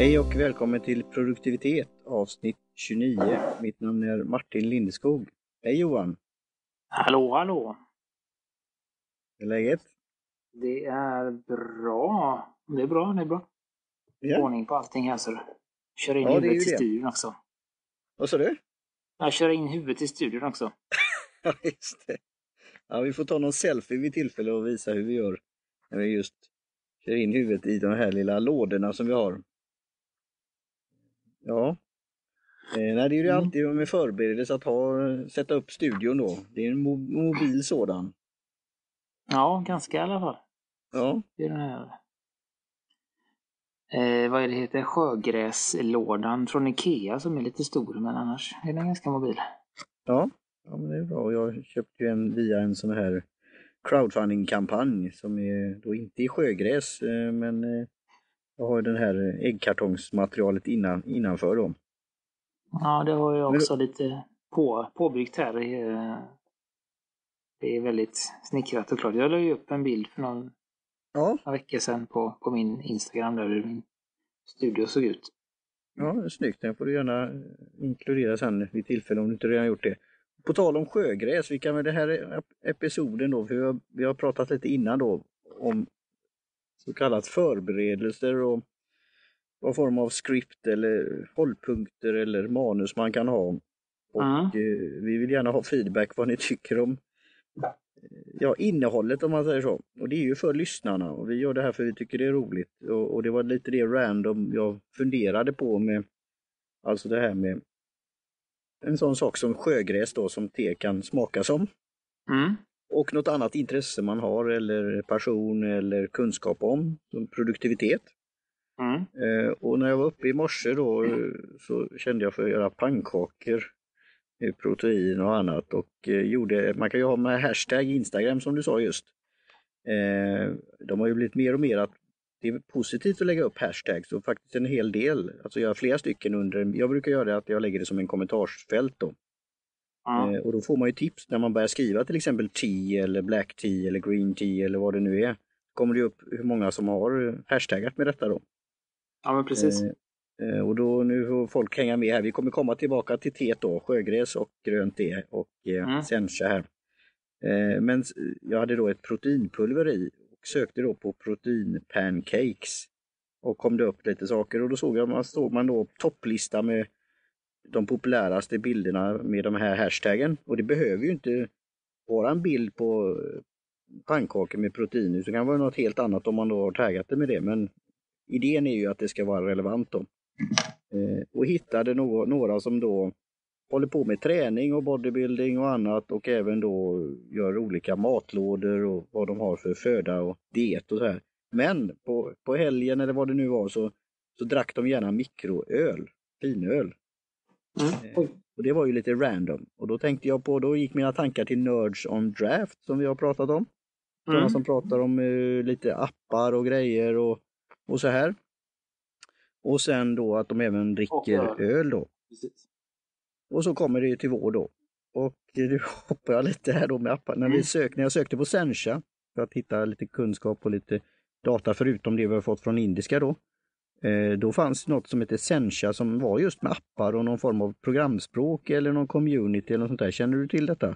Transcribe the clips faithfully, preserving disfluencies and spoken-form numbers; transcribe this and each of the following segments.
Hej och välkommen till produktivitet avsnitt tjugonio. Mitt namn är Martin Lindeskog. Hej Johan. Hallå, hallå. Hur är läget? Det är bra. Det är bra, det är bra. Ja. Ordning på allting här så kör in Ja, det är ju huvudet i det. studion också. Vad sa du? Jag kör in huvudet i studion också. Ja, just det. Ja, vi får ta någon selfie vid tillfälle och visa hur vi gör när vi just kör in huvudet i de här lilla lådorna som vi har. Ja. Eh, nej, det är ju Mm. alltid med förberedelse att ha, sätta upp studion då. Det är en mo- mobil sådan. Ja, ganska i alla fall. Ja. Det är den här. Eh, vad är det heter? Sjögräslådan från Ikea som är lite stor, men annars är den ganska mobil. Ja, ja men det är bra. Jag köpte ju en via en sån här crowdfunding-kampanj som är då inte i sjögräs, eh, men eh, jag har den här äggkartongsmaterialet innan, innanför då. Ja, det har jag Men- också lite på, påbyggt här. Eh, Det är väldigt snickrat och klart. Jag la ju upp en bild för någon, Ja, några veckor sedan på, på min Instagram där min studio såg ut. ja, det är snyggt. Den får du gärna eh, inkludera sen vid tillfälle om du inte redan gjort det. På tal om sjögräs, vi kan med det här ep- episoden då, för vi har, vi har pratat lite innan då om så kallat förberedelser och vad form av script eller hållpunkter eller manus man kan ha. Och Mm. eh, vi vill gärna ha feedback vad ni tycker om ja, innehållet om man säger så. Och det är ju för lyssnarna och vi gör det här för vi tycker det är roligt. Och, och det var lite det random jag funderade på med alltså det här med en sån sak som sjögräs då som te kan smaka som. Mm. Och något annat intresse man har eller passion eller kunskap om, som produktivitet. Mm. Eh, och när jag var uppe i morse då eh, så kände jag för att göra pannkakor med protein och annat och eh, gjorde, man kan ju ha med hashtag Instagram som du sa just. Eh, de har ju blivit mer och mer att det är positivt att lägga upp hashtags och faktiskt en hel del, alltså jag har flera stycken under, jag brukar göra det att jag lägger det som en kommentarsfält då. Ja. Eh, och då får man ju tips när man börjar skriva till exempel tea eller black tea eller green tea eller vad det nu är. Kommer det upp hur många som har hashtaggat med detta då. Ja, men precis. Eh, och då nu får folk hänga med här. Vi kommer komma tillbaka till teet då, sjögräs och grönt te och eh, Mm. sencha här. Eh, men s- jag hade då ett proteinpulver i och sökte då på proteinpancakes. Och kom det upp lite saker och då såg jag, man såg man då topplista med de populäraste bilderna med de här hashtaggen. Och det behöver ju inte vara en bild på eh, pannkakor med protein, utan det kan vara något helt annat om man då har taggat det med det. Men idén är ju att det ska vara relevant då. Eh, och hittade no- några som då håller på med träning och bodybuilding och annat och även då gör olika matlådor och vad de har för föda och diet och så här. Men på, på helgen eller vad det nu var så, så drack de gärna mikroöl, finöl. Mm. Eh, och det var ju lite random. Och då tänkte jag på, då gick mina tankar till Nerds on Draft som vi har pratat om. Sådana Mm. som pratar om eh, lite appar och grejer och, och så här. Och sen då att de även dricker Och öl. öl då. Precis. Och så kommer det till vår då. Och nu hoppar jag lite här då med appar. När, vi Mm. sök, när jag sökte på Sencha för att hitta lite kunskap och lite data förutom det vi har fått från indiska då. Eh, då fanns något som heter Sencha som var just med appar och någon form av programspråk eller någon community eller något sånt där. Känner du till detta?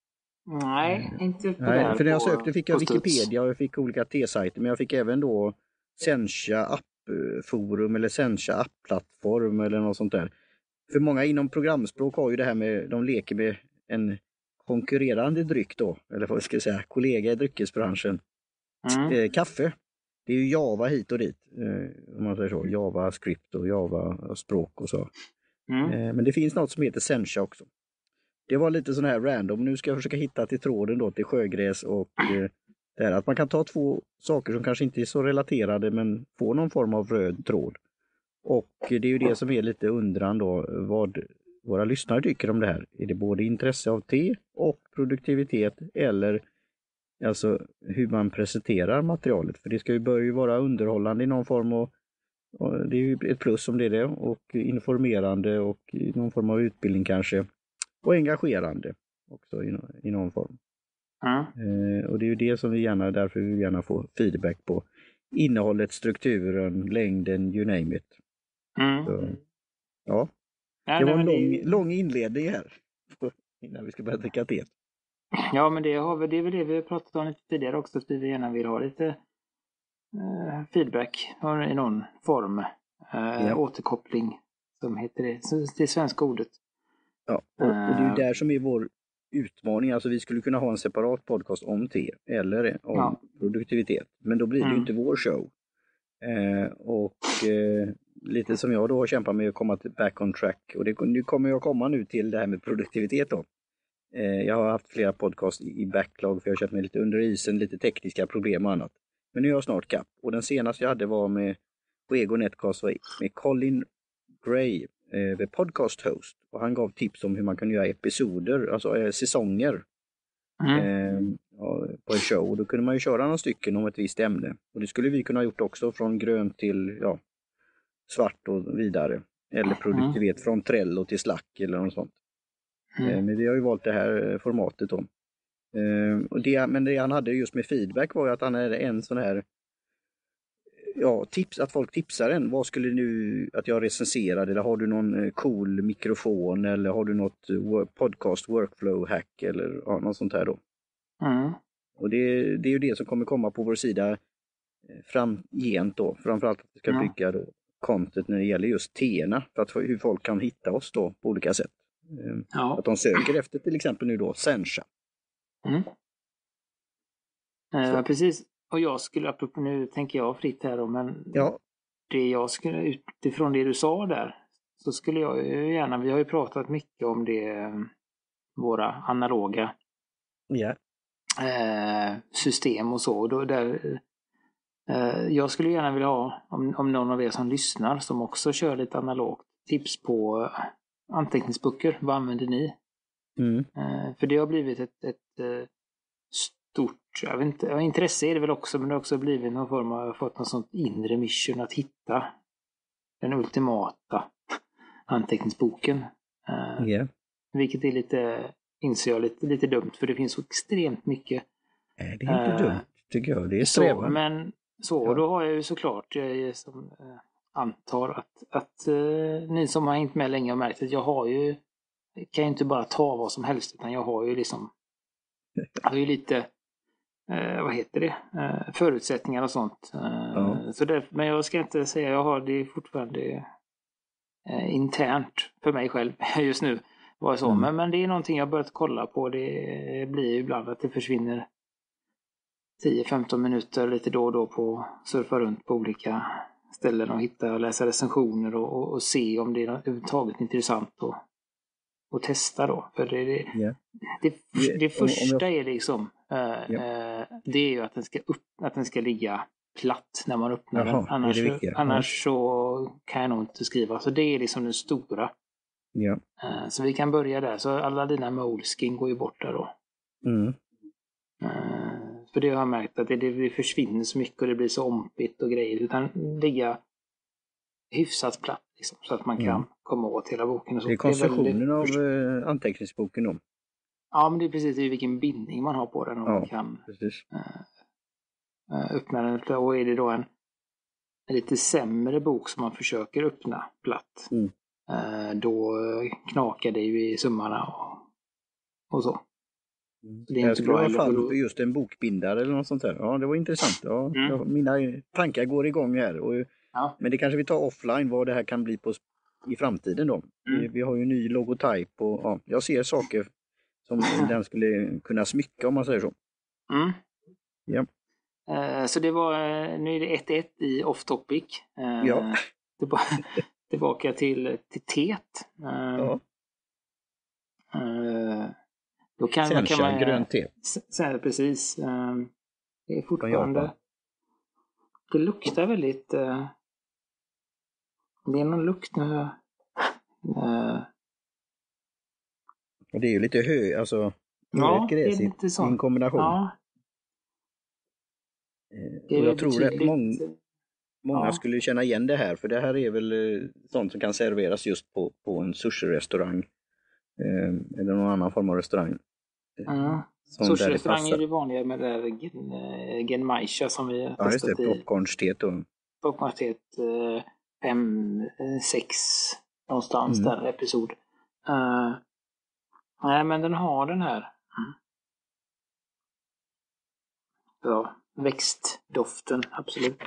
Nej, inte på Nej, där för när jag på- sökte fick jag på studs. Wikipedia och jag fick olika T-sajter, men jag fick även då Sencha appforum eller Sencha appplattform eller något sånt där. För många inom programspråk har ju det här med, de leker med en konkurrerande dryck då, eller vad ska jag säga, kollega i dryckesbranschen. Mm. Eh, kaffe. Det är ju Java hit och dit, eh, om man säger så, Java-script och Java-språk och så. Mm. Eh, men det finns något som heter Sencha också. Det var lite sån här random. Nu ska jag försöka hitta till tråden då till sjögräs och eh, det här att man kan ta två saker som kanske inte är så relaterade men få någon form av röd tråd. Och det är ju det som är lite undran då, vad våra lyssnare tycker om det här. Är det både intresse av te och produktivitet eller alltså hur man presenterar materialet? För det ska ju börja ju vara underhållande i någon form och, och det är ju ett plus om det är det och informerande och i någon form av utbildning kanske. Och engagerande också i, i någon form. Mm. Eh, och det är ju det som vi gärna, därför vill vi gärna få feedback på. Innehållet, strukturen, längden, you name it. Mm. Så, ja, Nej, det var nej, en men lång, det, lång inledning här innan vi ska börja dricka te. ja, men det, har vi, det är väl det vi har pratat om lite tidigare också, att vi gärna vill ha lite eh, feedback i någon form. Eh, Ja. Återkoppling, som heter det. Så det är svenska ordet. Ja, och, och det är ju där som är vår utmaning. Alltså vi skulle kunna ha en separat podcast om te eller om Ja. produktivitet. Men då blir det Mm. ju inte vår show. Eh, och eh, lite som jag då har kämpat med att komma till back on track. Och det, nu kommer jag komma nu till det här med produktivitet då. Eh, jag har haft flera podcast i, i backlog för jag har känt mig lite under isen, lite tekniska problem och annat. Men nu är jag snart kapp. Och den senaste jag hade var med på Ego Netcast var med Colin Gray, eh, podcast host. Och han gav tips om hur man kan göra episoder, alltså eh, säsonger. Mm. Eh, ja, på en show. Och då kunde man ju köra några stycken om ett visst ämne. Och det skulle vi kunna ha gjort också, från grönt till ja, svart och vidare. Eller produktivitet mm. från Trello till Slack eller något sånt. Mm. Eh, men vi har ju valt det här formatet då. Eh, och det, men det han hade just med feedback var ju att han hade en sån här ja, tips, att folk tipsar en. Vad skulle nu att jag recenserar, eller har du någon cool mikrofon eller har du något podcast workflow hack eller ja, något sånt här då. Mm. Och det, det är ju det som kommer komma på vår sida framgent då. Framförallt att vi ska bygga ja. då content när det gäller just teerna, för att hur folk kan hitta oss då på olika sätt. Ja. Att de söker efter till exempel nu då Sencha. Mm. Eh, precis. Och jag skulle, apropå nu tänker jag fritt här då, men ja. det jag skulle, utifrån det du sa där, så skulle jag ju gärna, vi har ju pratat mycket om det, våra analoga ja. eh, system och så. Och då, där, eh, jag skulle gärna vilja ha, om, om någon av er som lyssnar som också kör lite analogt, tips på anteckningsböcker. Vad använder ni? Mm. Eh, för det har blivit ett, ett, ett stort, jag vet inte, ja, intresse är det väl också, men det har också blivit någon form av, fått något sånt inre mission att hitta den ultimata anteckningsboken. Uh, yeah. Vilket är lite, inser jag, lite, lite dumt, för det finns så extremt mycket. Nej, det är inte uh, dumt, tycker jag. Det är strävan. Så, men så, ja. Då har jag ju såklart, jag som, uh, antar att, att uh, ni som har hängt med länge har märkt att jag har ju, kan ju inte bara ta vad som helst, utan jag har ju liksom jag har ju lite, eh, vad heter det, eh, förutsättningar och sånt. Eh, ja. Så där, men jag ska inte säga, jag har det fortfarande eh, internt för mig själv just nu. Var så. Mm. Men, men det är någonting jag börjat kolla på. Det blir ibland att det försvinner tio femton minuter lite då och då på surfa runt på olika ställen och hitta och läsa recensioner och, och, och se om det är överhuvudtaget intressant och och testa då. För det, det, yeah. det, det, det första jag... är liksom uh, yeah. uh, det är ju att den ska upp, att den ska ligga platt när man öppnar Jaha, den. Annars, det det annars ja. så kan jag nog inte skriva. Så det är liksom den stora. Yeah. Uh, så vi kan börja där. Så alla dina Moleskine går ju bort där då. Mm. Uh, för det har jag märkt att det, det försvinner så mycket och det blir så ompigt och grejer. Utan ligga hyfsat platt. Liksom, så att man kan mm. komma åt hela boken. Och så. Det är konstruktionen det är väldigt... av uh, anteckningsboken då. Ja, men det är precis det är vilken bindning man har på den och ja, man kan uh, öppna den. Och är det då en, en lite sämre bok som man försöker öppna platt, mm. uh, då knakar det ju i summarna och, och så. Mm. Det är inte bra i alla fall för just en bokbindare eller något sånt där. Ja, det var intressant. Ja, mm. ja, mina tankar går igång här. Och, ja. Men det kanske vi tar offline vad det här kan bli på i framtiden då. Mm. Vi, vi har ju en ny logotyp och ja, jag ser saker som den skulle kunna smycka om man säger så. Mm. Ja. Uh, så det var, nu är det ett ett i off topic. Uh, ja. Tillbaka till, till teet. Uh, ja. Uh, då kan, Sencha, kan man grönt te. S- precis. Uh, det är fortfarande det luktar väldigt uh, det är någon lukt nu. Uh, och det är ju lite hö, alltså ja, det är lite i en kombination. Ja. Och jag tror att många, många ja. skulle känna igen det här, för det här är väl sånt som kan serveras just på, på en sushi-restaurang eh, eller någon annan form av restaurang. Mm. Sushi-restaurang är det vanliga med det där gen, genmaisha som vi har ja, testat i. Ja, just det, popcornsteet då. Popcornsteet. fem, sex någonstans Mm. där episod. Uh, nej, men den har den här mm. ja, växtdoften, absolut.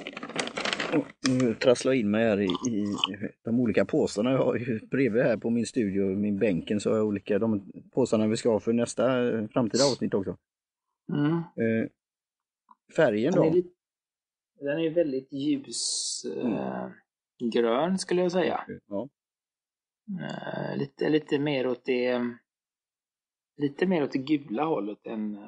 Nu trasslar jag in mig här i, i de olika påsarna. Jag har ju bredvid här på min studio, min bänken, så har jag olika de påsarna vi ska ha för nästa framtida avsnitt också. Mm. Eh, färgen Den då? är, lite, den är väldigt ljus mm. eh, grön skulle jag säga. Ja. Eh, lite, lite mer åt det lite mer åt det gula hållet än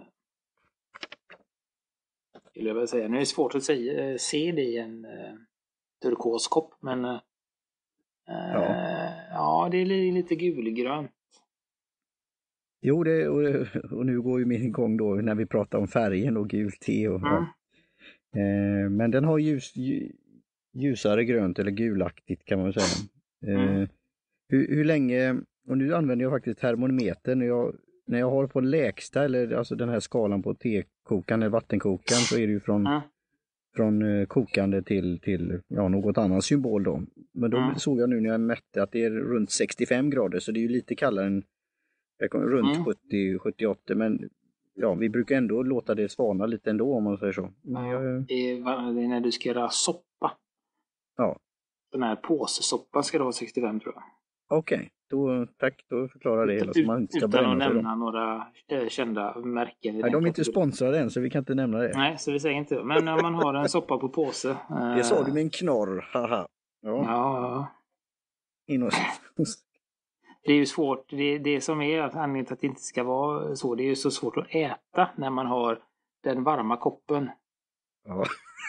skulle jag väl säga. Nu är det svårt att säga, se det i en uh, turkoskopp, men uh, ja. ja, det är lite gulgrönt. Jo, det, och, och nu går ju min gång då när vi pratar om färgen och gult te. Och, mm. ja. eh, men den har ljus, ljusare grönt eller gulaktigt kan man säga. Eh, mm. hur, hur länge, och nu använder jag faktiskt termometern när jag När jag har på lägsta, eller alltså den här skalan på tekokaren eller vattenkokaren, så är det ju från, mm. från uh, kokande till, till ja, något annat symbol då. Men då mm. såg jag nu när jag mätte att det är runt sextiofem grader, så det är ju lite kallare än runt mm. sjuttio sjuttioåtta, men ja, vi brukar ändå låta det svana lite ändå om man säger så. Men jag, det, är, det är när du ska göra soppa. Ja. Den här påsesoppan ska det vara sextiofem tror jag. Okej, okay. Då, tack, då förklarar det hela. Så man inte ska utan bränna att nämna dem. några kända märken. Nej, de är inte sponsrade än, så vi kan inte nämna det. Nej, så vi säger inte det. Men när man har en soppa på påse. Det sa du med en knorr, haha. Ja. ja. Inom. Det är ju svårt. Det, det som är anledningen till att det inte ska vara så. Det är ju så svårt att äta när man har den varma koppen. Ja.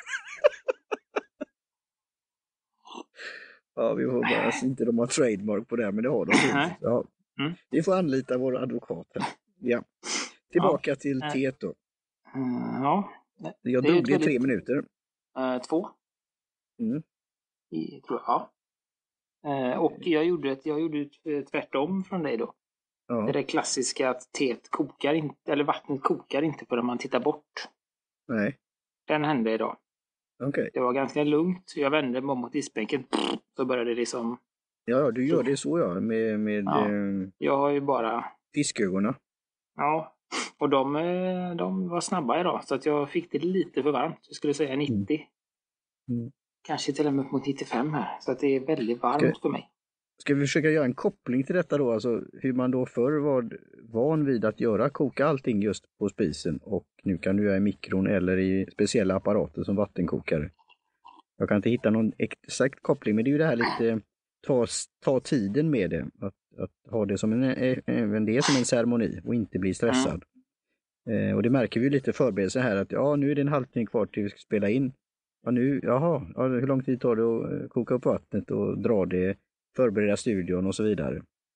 Ja, vi får bara inte de har trademark på det, men det har de. Ja. Mm. Vi får anlita våra advokater. Ja. Tillbaka ja. till teet då. Mm, ja. Jag drog det i tre minuter. Uh, två. Mm. I, tror jag. Ja. Uh, och jag gjorde, ett, jag gjorde ett tvärtom från dig då. Ja. Det är det klassiska att teet kokar inte, eller vattnet kokar inte förrän man tittar bort. Nej. Den hände idag. Okay. Det var ganska lugnt. Jag vände mig mot diskbänken. Så började det liksom... Ja, du gör det så ja. Med, med ja. Eh, jag har ju bara... fiskögonen. Ja. Och de, de var snabba idag. Så att jag fick det lite för varmt. Jag skulle säga nittio. Mm. Mm. Kanske till och med mot nittiofem här. Så att det är väldigt varmt ska, för mig. Ska vi försöka göra en koppling till detta då? Alltså hur man då förr var van vid att göra, koka allting just på spisen. Och nu kan du göra i mikron eller i speciella apparater som vattenkokare. Jag kan inte hitta någon exakt koppling, men det är ju det här lite ta, ta tiden med det. Att, att ha det som en, även det som en ceremoni och inte bli stressad. Mm. Eh, och det märker vi lite förberedelse här att ja, nu är det en halvtimme kvar till vi ska spela in. Ja, nu, jaha, ja, hur lång tid tar det att koka upp vattnet och dra det, förbereda studion och så vidare.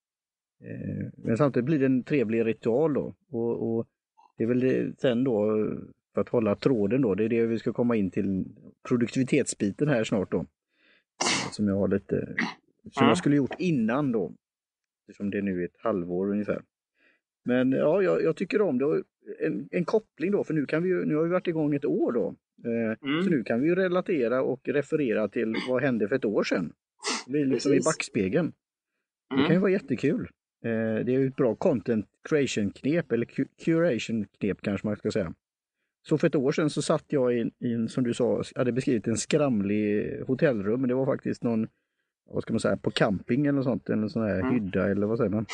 Eh, men samtidigt blir det en trevlig ritual då. Och, och det är väl det, sen då, för att hålla tråden då, det är det vi ska komma in till produktivitetsbiten här snart då. Som jag har lite, som jag skulle gjort innan då. Eftersom det nu är ett halvår ungefär. Men ja, jag, jag tycker om det. En, en koppling då, för nu kan vi ju, nu har vi varit igång ett år då. Eh, mm. Så nu kan vi ju relatera och referera till vad hände för ett år sedan. Det blir liksom i backspegeln. Mm. Det kan ju vara jättekul. Eh, det är ju ett bra content creation knep, eller cu- curation knep kanske man ska säga. Så för ett år sedan så satt jag i, i en, som du sa, hade beskrivit en skramlig hotellrum. Men det var faktiskt någon, vad ska man säga, på camping eller sånt. En sån här mm. hydda eller vad säger man.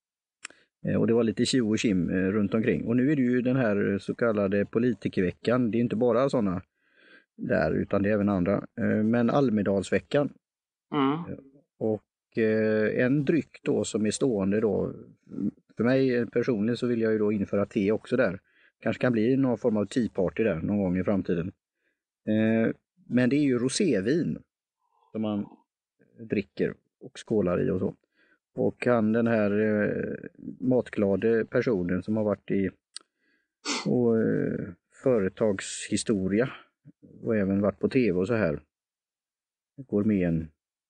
Eh, och det var lite tjo och kim eh, runt omkring. Och nu är det ju den här så kallade politikerveckan. Det är inte bara sådana där utan det är även andra. Eh, men Almedalsveckan. Mm. Och eh, en dryck då som är stående då. För mig personligen så vill jag ju då införa te också där. Kanske kan bli någon form av teaparty där någon gång i framtiden. Eh, men det är ju rosévin som man dricker och skålar i och så. Och han, den här eh, matglade personen som har varit i och, eh, företagshistoria och även varit på tv och så här. Går med en.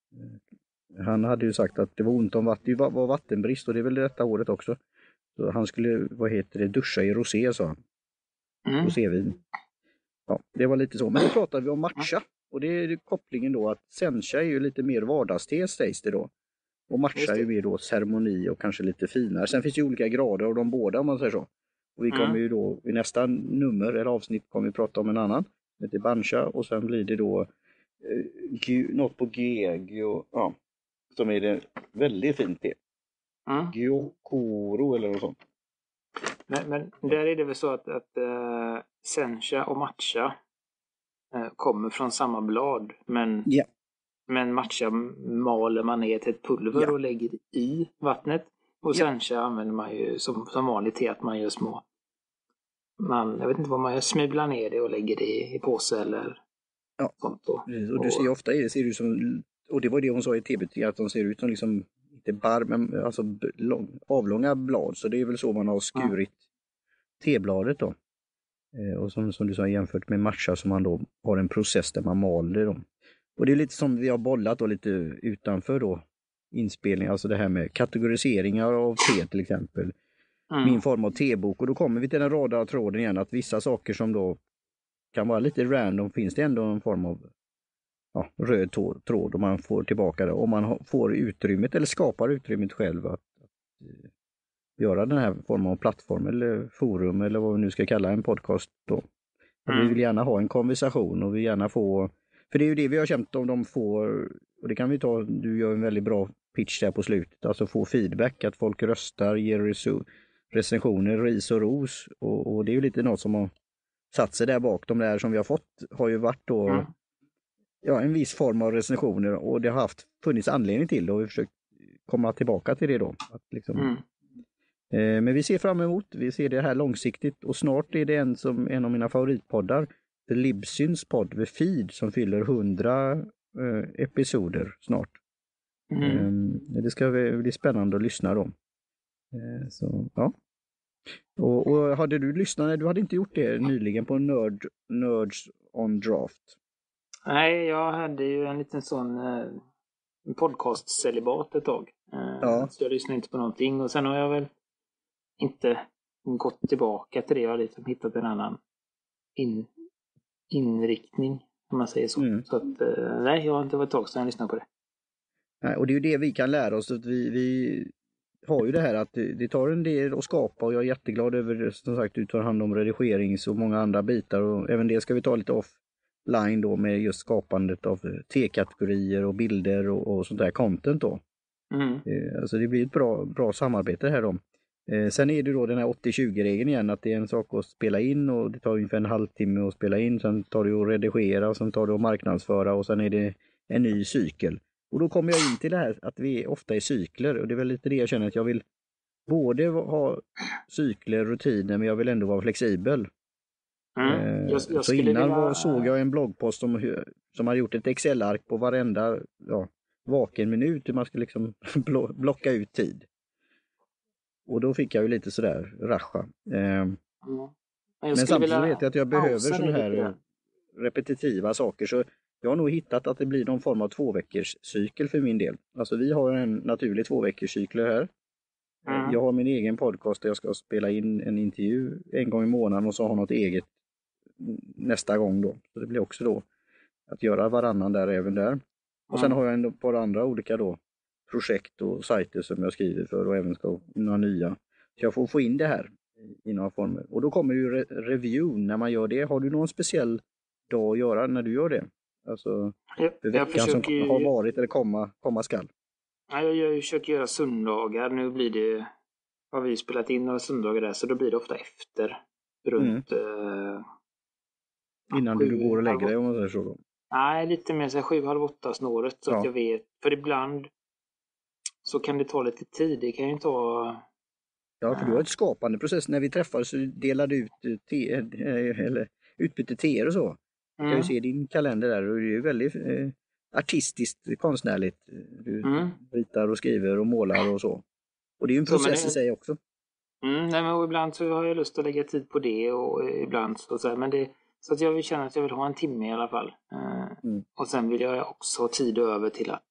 Han hade ju sagt att det var ont om vatten, det var vattenbrist och det är väl detta året också. Så han skulle, vad heter det, duscha i rosé, sa han. Mm. Rosévin. Ja, det var lite så. Men då pratade vi om matcha. Och det är kopplingen då att sencha är ju lite mer vardagste sägs det då. Och matcha är ju mer då ceremoni och kanske lite finare. Sen finns det ju olika grader av de båda om man säger så. Och vi kommer mm. ju då i nästa nummer eller avsnitt kommer vi prata om en annan. Det heter bancha och sen blir det då eh, gu, något på G, gu, ja, som är det väldigt fint te. Mm. Gyokuro eller något sånt. Men, men där är det väl så att, att uh, sencha och matcha uh, kommer från samma blad. Men, yeah. men matcha maler man ner till ett pulver yeah. och lägger i vattnet. Och yeah. sencha använder man ju som, som vanligt te att man gör små. Man, jag vet inte vad man gör, smula ner det och lägger det i, i påse eller ja. sånt. Då. Och du ser ju ofta i det ser ut som, och det var det hon sa i T B, att de ser ut som liksom inte bar, men alltså lång, avlånga blad. Så det är väl så man har skurit ja. tebladet då. Eh, och som, som du sa jämfört med matcha som man då har en process där man maler dem. Och det är lite som vi har bollat då lite utanför då inspelning, alltså det här med kategoriseringar av te till exempel. Mm. Min form av tebok, och då kommer vi till den röda tråden igen att vissa saker som då kan vara lite random finns det ändå en form av ja, röd tråd och man får tillbaka det. Om man får utrymmet eller skapar utrymmet själv att, att göra den här formen av plattform eller forum eller vad vi nu ska kalla en podcast då. Mm. Vi vill gärna ha en konversation och vi gärna få, för det är ju det vi har känt om de får, och det kan vi ta, du gör en väldigt bra pitch där på slutet, alltså få feedback, att folk röstar, ger resu- recensioner, ris och ros och, och det är ju lite något som har satt sig där bak. De där som vi har fått har ju varit då mm. ja, en viss form av recensioner och det har haft funnits anledning till det och vi har försökt komma tillbaka till det då. Att liksom, mm. eh, men vi ser fram emot, vi ser det här långsiktigt och snart är det en, som, en av mina favoritpoddar, The Libsyns podd The Feed som fyller hundra eh, episoder snart. Mm. Eh, det ska bli spännande att lyssna då. Eh, så, ja. Och, och hade du lyssnat, du hade inte gjort det nyligen på Nerd, Nerds on Draft? Nej, jag hade ju en liten sån eh, podcast-celibat ett tag. Eh, ja. Så jag lyssnade inte på någonting. Och sen har jag väl inte gått tillbaka till det. Jag har liksom hittat en annan in, inriktning, om man säger så. Mm. Så att, eh, nej, jag har inte varit ett tag sedan jag lyssnade på det. Nej, och det är ju det vi kan lära oss. Att vi, vi har ju det här att det, det tar en del att skapa. Och jag är jätteglad över, som sagt, du tar hand om redigerings och många andra bitar. Och även det ska vi ta lite off line då med just skapandet av te-kategorier och bilder och, och sånt där content då. Mm. Eh, alltså det blir ett bra, bra samarbete här då. Eh, sen är det då den här åttio tjugo-regeln igen, att det är en sak att spela in och det tar ungefär en halvtimme att spela in, sen tar det att redigera och sen tar det att marknadsföra och sen är det en ny cykel. Och då kommer jag in till det här att vi ofta är cykler och det är väl lite det jag känner att jag vill både ha cykler, rutiner, men jag vill ändå vara flexibel. Mm. Jag, jag så innan vilja... var, såg jag en bloggpost som, som hade gjort ett Excel-ark på varenda ja, vaken minut hur man skulle liksom blocka ut tid. Och då fick jag ju lite sådär rascha. Eh, mm. Men samtidigt vilja... vet jag att jag behöver sådana här repetitiva saker. Så jag har nog hittat att det blir någon form av två veckors cykel för min del. Alltså vi har en naturlig två veckors cykel här. Mm. Jag har min egen podcast där jag ska spela in en intervju en gång i månaden och så ha något eget nästa gång då. Så det blir också då att göra varannan där även där. Och sen mm. har jag en par andra olika då projekt och sajter som jag skriver för och även ska några nya. Så jag får få in det här i några former. Och då kommer ju re- review när man gör det. Har du någon speciell dag att göra när du gör det? Alltså för veckan försöker... som har varit eller komma, komma skall. Ja, jag, jag försöker göra söndagar. Nu blir det, har vi spelat in några söndagar där, så då blir det ofta efter. Runt... Mm. Eh, Innan sju, du går och lägger dig om man säger så då? Nej, lite mer så här sju, halv åtta snåret. Så ja. Att jag vet. För ibland så kan det ta lite tid. Det kan ju ta... Ja, för du har ett skapande process. När vi träffades så delade ut te, eller utbytte teer och så. Mm. Jag kan ju se din kalender där och det är ju väldigt eh, artistiskt, konstnärligt. Du mm. ritar och skriver och målar och så. Och det är ju en process så, det... i sig också. Mm, nej, men ibland så har jag lust att lägga tid på det och ibland så, så här, men det så att jag vill känna att jag vill ha en timme i alla fall. Uh, mm. Och sen vill jag också ha tid över till att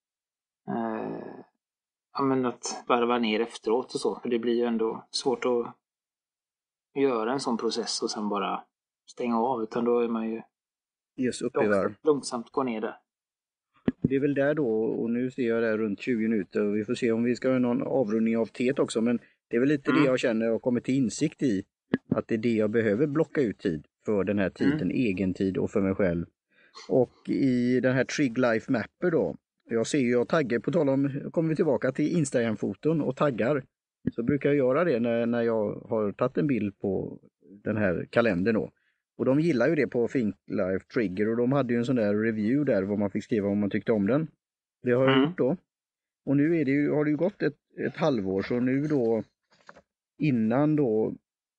uh, ja, men att varva ner efteråt och så. För det blir ju ändå svårt att göra en sån process och sen bara stänga av. Utan då är man ju Just uppe i varv. Långsamt gå ner där. Det är väl där då, och nu ser jag där runt tjugo minuter och vi får se om vi ska ha någon avrundning av teet också, men det är väl lite mm. det jag känner och kommer till insikt i, att det är det jag behöver blocka ut tid för den här tiden, mm. egen tid och för mig själv. Och i den här Trig Life Mapper då, jag ser ju jag taggar, på tal om, kommer vi tillbaka till Instagram-foton och taggar, så brukar jag göra det när, när jag har tagit en bild på den här kalendern då. Och de gillar ju det på Think Life Trigger och de hade ju en sån där review där vad man fick skriva om man tyckte om den. Det har jag mm. gjort då. Och nu är det ju, har det ju gått ett, ett halvår, så nu då innan då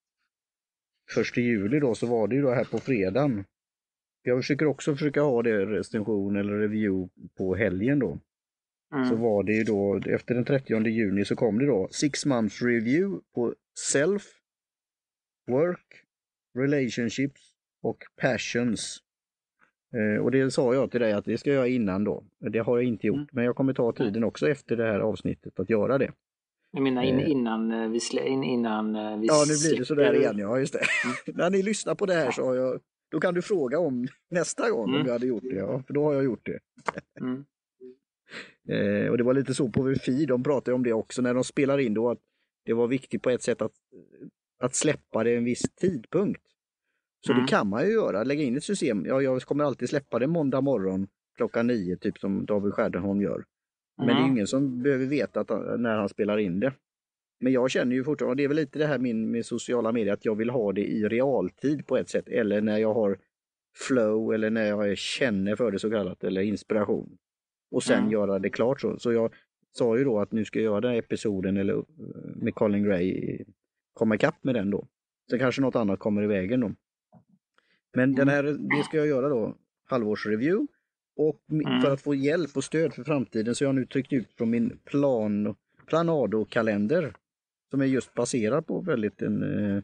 första juli då så var det ju då här på fredagen. Jag försöker också försöka ha det recension eller review på helgen då. Mm. Så var det ju då efter den trettionde juni så kom det då six months review på self, work, relationships och passions. Eh, och det sa jag till dig att det ska jag göra innan då. Det har jag inte gjort, mm. men jag kommer ta tiden också efter det här avsnittet att göra det. Jag menar in, innan vi slä, in, innan vi Ja, nu blir det så där igen, ja just det. Mm. När ni lyssnar på det här så har jag, då kan du fråga om nästa gång mm. om jag hade gjort det, ja, för då har jag gjort det. Mm. eh, och det var lite så på V F I, de pratade om det också när de spelar in då, att det var viktigt på ett sätt att, att släppa det en viss tidpunkt. Så mm. det kan man ju göra, lägga in ett system. Ja, jag kommer alltid släppa det måndag morgon klockan nio, typ som David Stjärdenholm gör. Men mm. det är ingen som behöver veta att, när han spelar in det. Men jag känner ju fortfarande, och det är väl lite det här min, med sociala medier, att jag vill ha det i realtid på ett sätt. Eller när jag har flow, eller när jag känner för det så kallat, eller inspiration. Och sen mm. göra det klart så. Så jag sa ju då att nu ska jag göra den här episoden eller, med Colin Gray, komma ikapp med den då. Så kanske något annat kommer i vägen då. Men mm. den här, det ska jag göra då, halvårsreview. Och mm. för att få hjälp och stöd för framtiden så har jag nu tryckt ut från min plan, Planado-kalender. Som är just baserad på väldigt en eh,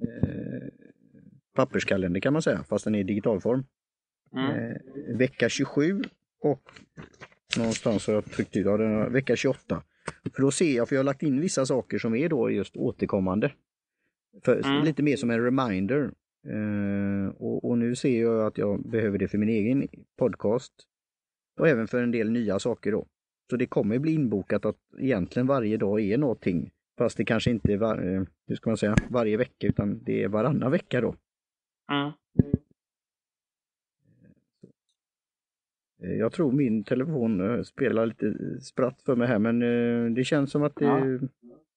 papperskalender kan man säga, fast den är i digital form. Mm. Eh, vecka tjugosju och någonstans har jag tryckt ut, ja, den, vecka tjugoåtta. För då ser jag, för jag har lagt in vissa saker som är då just återkommande. För, mm. Lite mer som en reminder. Uh, och, och nu ser jag att jag behöver det för min egen podcast och även för en del nya saker då. Så det kommer bli inbokat att egentligen varje dag är någonting, fast det kanske inte är var, uh, hur ska man säga, varje vecka, utan det är varannan vecka då. Mm. Uh, jag tror min telefon uh, spelar lite spratt för mig här, men uh, det känns som att det ja. uh,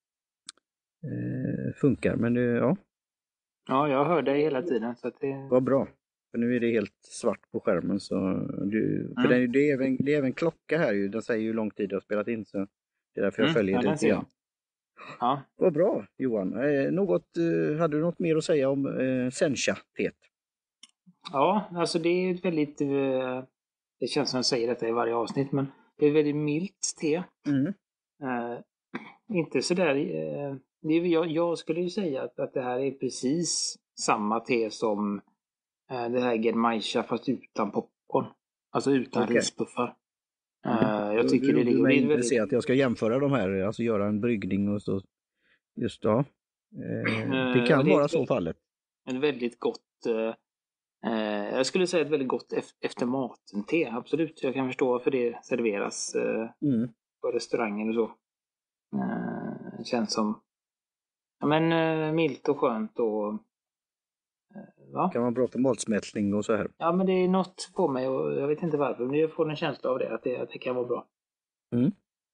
funkar, men uh, ja. Ja, jag hör dig hela tiden. Så att det... Vad bra. För nu är det helt svart på skärmen. Så du... För mm. det, det, är även, det är även klocka här ju. Den säger ju hur lång tid jag har spelat in. Så det är därför jag mm, följer ja, det lite grann. Ja. Vad bra, Johan. Eh, något, eh, hade du något mer att säga om eh, Sencha-teet? Ja, alltså det är ett väldigt... Eh, det känns som jag säger detta i varje avsnitt. Men det är ett väldigt milt te. Mm. Eh, inte sådär... Eh, Det är, jag, jag skulle ju säga att, att det här är precis samma te som äh, det här Genmaisha fast utan popcorn. Alltså utan okay. rispuffar. Mm. Äh, jag tycker du, det ligger... Du väldigt... att jag ska jämföra de här, alltså göra en bryggning och så. Just ja. Eh, det kan äh, vara så fallet. Ett väldigt gott... Eh, jag skulle säga ett väldigt gott efter maten te. Absolut, jag kan förstå varför det serveras eh, mm. på restaurangen och så. Eh, känns som... Ja, men uh, milt och skönt och... Uh, va? Kan man prata om matsmältning och så här? Ja, men det är något på mig och jag vet inte varför. Men jag får en känsla av det, att det, att det kan vara bra. Mm.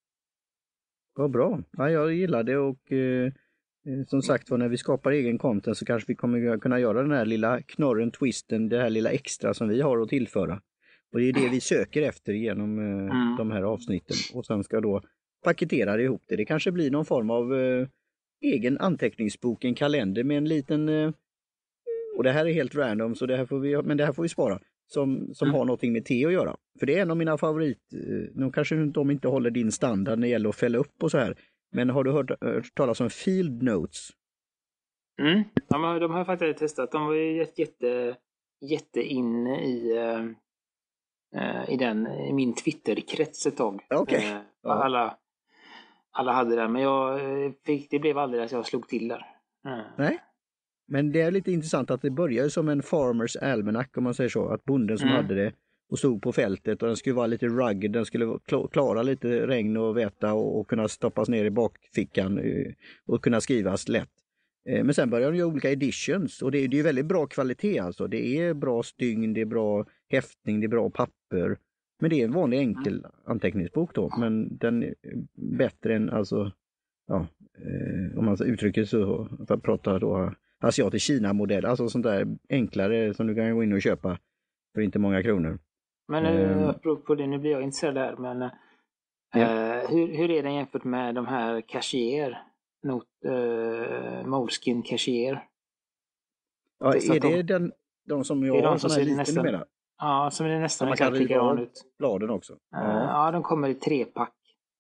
Vad bra. Ja, jag gillar det och eh, som sagt var, när vi skapar egen content så kanske vi kommer kunna göra den här lilla knorren, twisten, det här lilla extra som vi har att tillföra. Och det är det vi söker efter genom eh, mm. de här avsnitten. Och sen ska då paketera det ihop det. Det kanske blir någon form av... Eh, egen anteckningsbok, en kalender med en liten, och det här är helt random så det här får vi, men det här får vi spara, som, som mm. har någonting med te att göra. För det är en av mina favorit, nu kanske de inte håller din standard när det gäller att fälla upp och så här, men har du hört, hört talas om Field Notes? Mm, de har, de har faktiskt testat, de var ju jätte, jätte inne i, uh, i, den, i min Twitter-krets ett tag. Okay. Uh, ja. Alla Alla hade det, men jag fick, det blev aldrig att jag slog till där. Mm. Nej. Men det är lite intressant att det började som en farmers almanac, om man säger så. Att bonden som Mm. hade det och stod på fältet, och den skulle vara lite rugged, den skulle kla- klara lite regn och väta och, och kunna stoppas ner i bakfickan eh, och kunna skrivas lätt. Eh, Men sen började de göra olika editions, och det, är- det är väldigt bra kvalitet alltså. Det är bra stygn, det är bra häftning, det är bra papper. Men det är en vanlig enkel anteckningsbok då, men den är bättre än, alltså, ja, eh, om man uttrycker så, för att prata då asiatisk Kina-modell, alltså sånt där enklare som du kan gå in och köpa för inte många kronor. Men Ehm. uh, apropå det, nu blir jag intresserad där, men uh, Ja. hur, hur är den jämfört med de här Cashier? Not, uh, Moleskine Cashier? Ja, Testat är det dem. den, de som Det är jag de har, som sån här ser liten nästan- du menar? Ja, som är Som nästan man kan exakt riva likadan av ut. bladen också. Uh, Ja, ja, de kommer i trepack.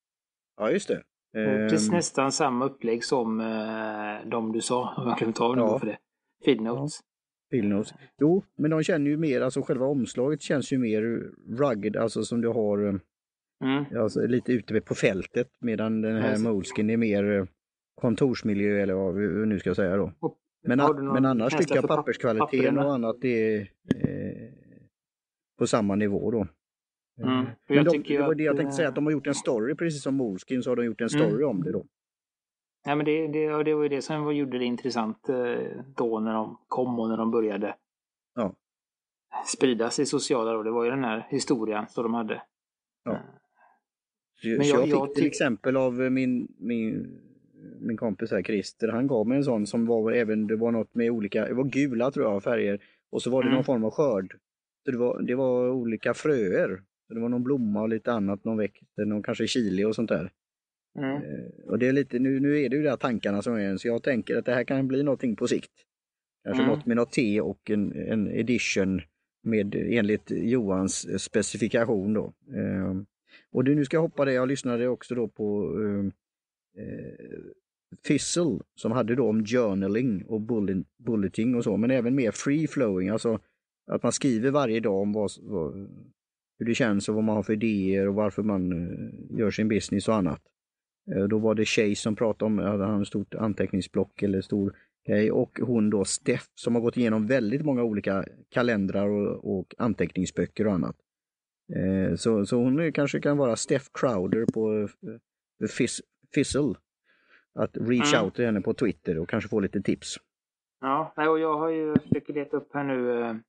ja just det. Och Ehm, precis nästan samma upplägg som uh, de du sa. Jag har glömt av nu Ja. för det. Feed notes. Pilnos. Jo, men de känner ju mer, alltså själva omslaget känns ju mer rugged, alltså som du har eh, Mm. alltså, lite ute på fältet, medan den här Yes. Moleskine är mer eh, kontorsmiljö, eller vad vi nu ska säga då. Och Men, har a- du någon men annars känsla tycker jag för papp- papperskvaliteten papperna? och annat är eh, på samma nivå då. Mm. Eh, För Men jag de, tycker ju det var att, det jag tänkte säga, eh, att de har gjort en story, precis som Moleskine så har de gjort en story om det då. Ja, men det, det, och det var ju det som gjorde det intressant eh, då när de kom och när de började Ja. spridas i sociala då. Det var ju den här historien som de hade. Ja. Så, Men så jag- jag fick jag till tyck- exempel av min, min, min kompis här Christer, han gav mig en sån som var även, det var något med olika, det var gula tror jag, färger, och så var det Mm. någon form av skörd. Så det var, det var olika fröer. Så det var någon blomma och lite annat, någon växt, någon kanske chili och sånt där. Mm. Eh, och det är lite, nu, nu är det ju de här tankarna som är, så jag tänker att det här kan bli någonting på sikt. Kanske Mm. något med något te och en, en edition med enligt Johans specifikation då. Eh, och du, nu ska jag hoppa det, jag lyssnade också då på eh, eh, Fizzle som hade då om journaling och bullet, bulleting och så, men även mer free flowing, alltså att man skriver varje dag om vad, vad, hur det känns och vad man har för idéer och varför man eh, gör sin business och annat. Eh, då var det Chase som pratade om, hade han ett stort anteckningsblock eller stor grej, och hon då Steff som har gått igenom väldigt många olika kalendrar och, och anteckningsböcker och annat. Eh, så, så hon kanske kan vara Steff Crowder på eh, Fizz, Fizzle. Att reach Mm. out till henne på Twitter och kanske få lite tips. Ja, nej, och jag har ju försökt leta upp här nu eh,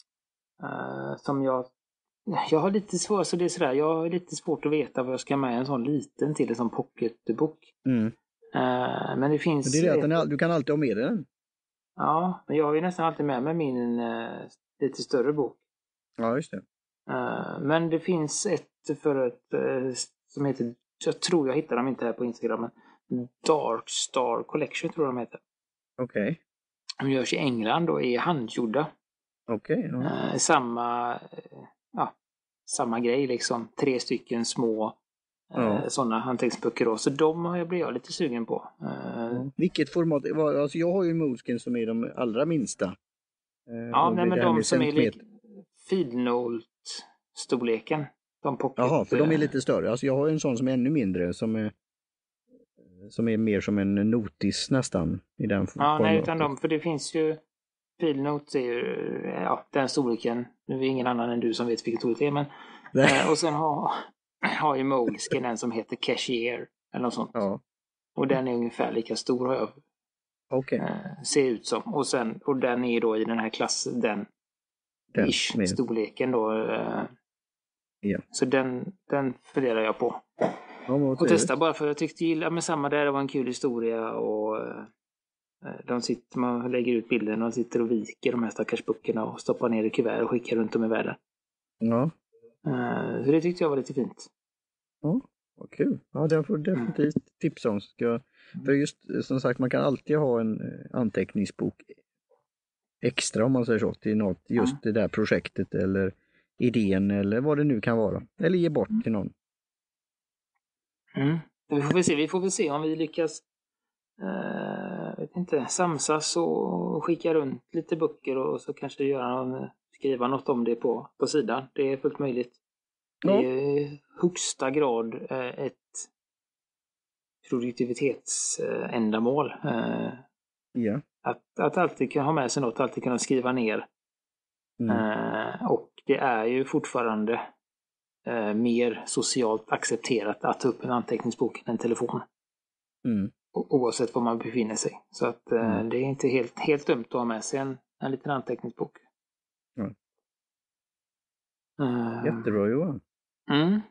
eh, som jag jag har lite svårt, så det är sådär, jag har lite svårt att veta vad jag ska med en sån liten till en sån pocketbok. Mm. Eh, men det finns... Men det är det att den ett- är, du kan alltid ha med dig den. Ja, men jag har ju nästan alltid med mig min eh, lite större bok. Ja, just det. Eh, men det finns ett för ett eh, som heter, jag tror jag hittar dem inte här på Instagram, men Dark Star Collection tror jag de heter. Okej. De görs i England och är handgjorda. Okej. Ja. Eh, samma, eh, ja, samma grej liksom. Tre stycken små eh, Ja. sådana anteckningsböcker då. Så de har jag blivit jag lite sugen på. Eh, Vilket format? vad- Alltså jag har ju Moleskine som är de allra minsta. Eh, ja, och nej, det men här de med som är centimeter. lite Feednote-storleken. De pocket. Jaha, för de är eh, lite större. Alltså jag har en sån som är ännu mindre, som är som är mer som en notis nästan i den Ja, formatet. nej, utan de, för det finns ju Feednote är ju ja, den storleken. Nu är det ingen annan än du som vet vilken storlek det är, men Nej. eh, och sen har, har ju Moleskine en som heter Cashier eller något sånt. Ja, Och den är ungefär lika stor har jag okej. eh, ser ut som. Och sen och den är då i den här klassen, den, Den ish med- storleken då. Eh, Ja. Så den, den funderar jag på. Ja, vad Och trevligt. testa bara för jag tyckte gilla med samma där, det var en kul historia och eh, de sitter, man lägger ut bilden och de sitter och viker de här stackars böckerna och stoppar ner i kuvert och skickar runt om i världen. Ja, Eh, Så det tyckte jag var lite fint. ja, vad kul. Ja, den får du definitivt tipsa om. Ska, för just eh, som sagt, man kan alltid ha en eh, anteckningsbok extra om man säger så, till något, just det där projektet eller idén eller vad det nu kan vara. Eller ge bort till någon. Mm. Vi får väl se, vi får väl se om vi lyckas eh, vet inte, samsas och skicka runt lite böcker och så kanske göra någon, skriva något om det på, på sidan. Det är fullt möjligt. Det Ja. är i högsta grad eh, ett produktivitetsändamål. Eh, Ja. Att, att alltid kunna ha med sig något, alltid kunna skriva ner. Mm. Eh, och det är ju fortfarande eh, mer socialt accepterat att ta upp en anteckningsbok än en telefon. Mm. O- oavsett var man befinner sig. Så att eh, Mm. det är inte helt, helt dumt att ha med sig en, en liten anteckningsbok. Ja. Eh, Jättebra Johan. mm.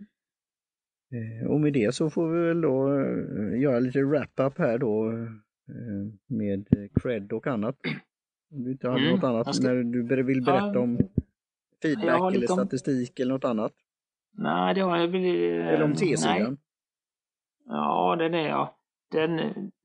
Eh, Och med det så får vi väl då eh, göra lite wrap-up här då eh, med cred och annat. Om du inte hade Mm. något annat Jag ska- när du ber- vill berätta Ja, om jag har feedback eller lite om- statistik eller något annat. Nej, det har jag väl... eh, Eller om nej. T-sidan. Ja, den är ja. Den,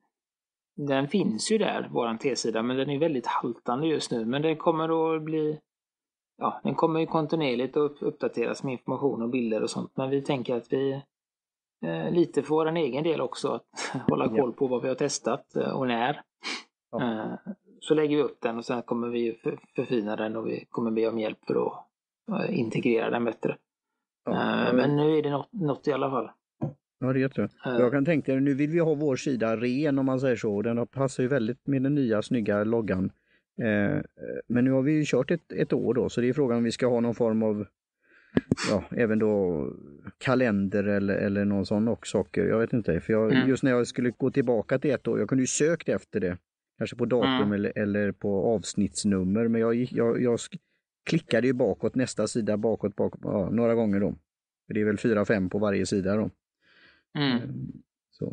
den finns ju där, våran T-sida, men den är väldigt haltande just nu. Men den kommer att bli... Ja, den kommer ju kontinuerligt att upp- uppdateras med information och bilder och sånt. Men vi tänker att vi eh, lite för vår egen del också att hålla Ja. koll på vad vi har testat eh, och när. Ja. Eh, så lägger vi upp den och sen kommer vi för, förfina den och vi kommer be om hjälp för att eh, integrera den bättre. Ja, Eh, ja, men nu är det något, något i alla fall. Ja, det är jättebra. Jag kan tänka dig, nu vill vi ha vår sida ren om man säger så. Den passar ju väldigt med den nya snygga loggan. Eh, men nu har vi ju kört ett, ett år då, så det är frågan om vi ska ha någon form av, ja, även då kalender eller, eller någon sån och saker. Jag vet inte, för jag, Mm. just när jag skulle gå tillbaka till ett år, jag kunde ju sökt efter det. Kanske på datum Mm. eller, eller på avsnittsnummer, men jag, gick- jag, jag sk- klickade ju bakåt, nästa sida bakåt, bakåt ja, några gånger då. För det är väl fyra, fem på varje sida då. Mm. Så,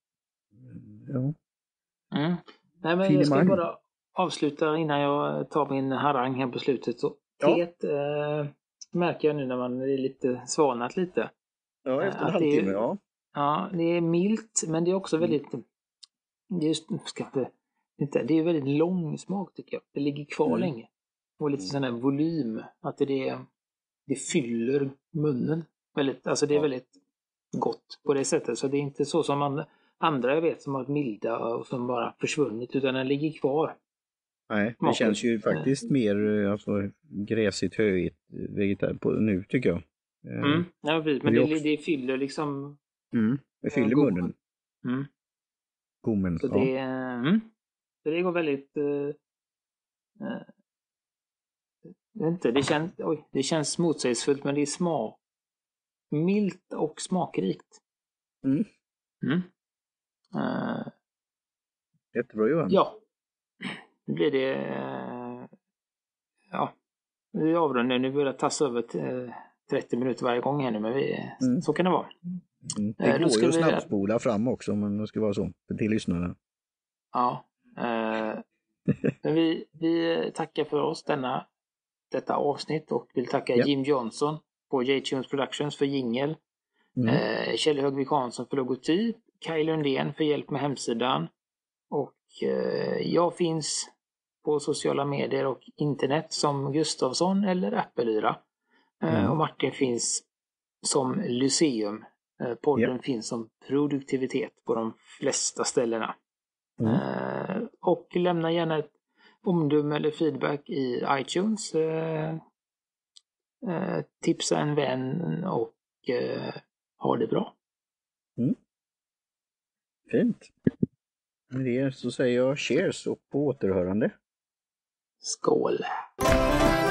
ja. Mm. Nej, men jag ska Finemang. bara avsluta innan jag tar min harang här på slutet. Så Ja. teet eh, märker jag nu när man är lite svalnat lite. Ja, efter en Att det är- halvtimme, ja. Ja, det är milt, men det är också väldigt... Det är, just, ska inte, inte, det är väldigt lång smak tycker jag. Det ligger kvar Mm. länge. Och lite sån här volym. Att det, det, det fyller munnen. Väldigt, alltså det är Ja. väldigt gott på det sättet. Så det är inte så som man, andra jag vet som har varit milda och som bara försvunnit. Utan den ligger kvar. Nej, det Smakligt. känns ju faktiskt mer eh, alltså, gräsigt, höjigt vegetar på nu tycker jag. Eh, Mm. Ja, precis. Men det det, är också- det fyller liksom... Mm, det fyller God. munnen. Mm. Gommen. Så Ja. det, mm. så det går väldigt... Uh, uh, inte, det, känns, oj, det känns motsägelsefullt, men det är smak. Milt och smakrikt. Mm. Mm. Uh, Jättebra Johan. ja, nu blir det... Uh, ja, vi avrundar. Nu börjar det tassa över till trettio minuter varje gång här nu, men vi, Mm. så kan det vara. Mm. Eh, Det då går ska ju att vi- snabbspola fram också, men det ska vara så för till lyssnarna. Ja. Uh, men vi, vi tackar för oss denna, detta avsnitt och vill tacka Ja. Jim Johnson på J-Tunes Productions för jingel. Mm. Eh, Kjell Högvik Hansson för logotyp, Kaj Lundén för hjälp med hemsidan och eh, jag finns på sociala medier och internet som Gustavsson eller Appelyra. Eh, Mm. och Martin finns som Lyceum. Eh, podden Ja. finns som produktivitet på de flesta ställena. Mm. Eh, och lämna gärna ett omdöme eller feedback i iTunes. Eh, eh, tipsa en vän och eh, ha det bra. Fint. Med det så säger jag cheers och på återhörande. Skål!